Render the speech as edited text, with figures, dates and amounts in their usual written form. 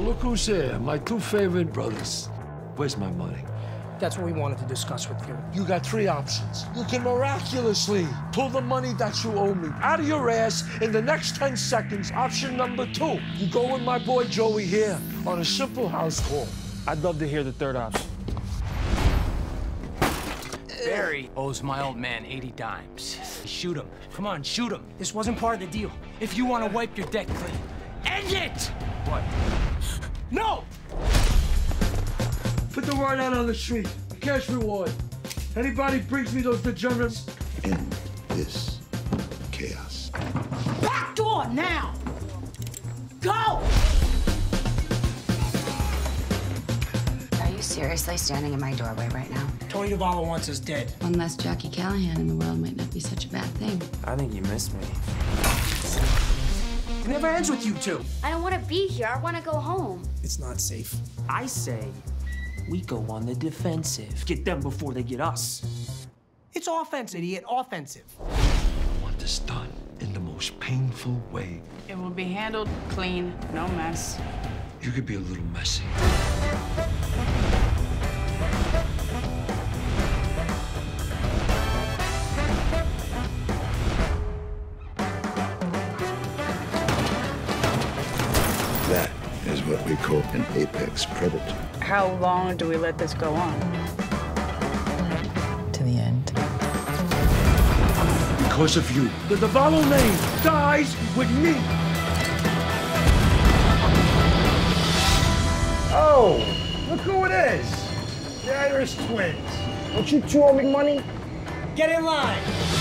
look who's here. My two favorite brothers. Where's my money? That's what we wanted to discuss with you. You got three options. You can miraculously pull the money that you owe me out of your ass in the next 10 seconds. Option number two, you go with my boy Joey here on a simple house call. I'd love to hear the third option. Barry owes my old man 80 dimes. Shoot him. Come on, shoot him. This wasn't part of the deal. If you want to wipe your debt clean, end it! What? No! Put the word out on the street. Cash reward. Anybody brings me those degenerates. End this chaos. Back door now! Go! Are you seriously standing in my doorway right now? Tony Davallo wants us dead. One less Jackie Callahan in the world might not be such a bad thing. I think you missed me. It never ends with you two. I don't want to be here. I want to go home. It's not safe. I say we go on the defensive. Get them before they get us. It's offense, idiot. Offensive. I want this done in the most painful way. It will be handled clean, no mess. You could be a little messy. That is what we call an apex predator. How long do we let this go on? To the end. Because of you, the Davallo name dies with me. Oh, look who it is. The Irish twins. Don't you two owe me money? Get in line.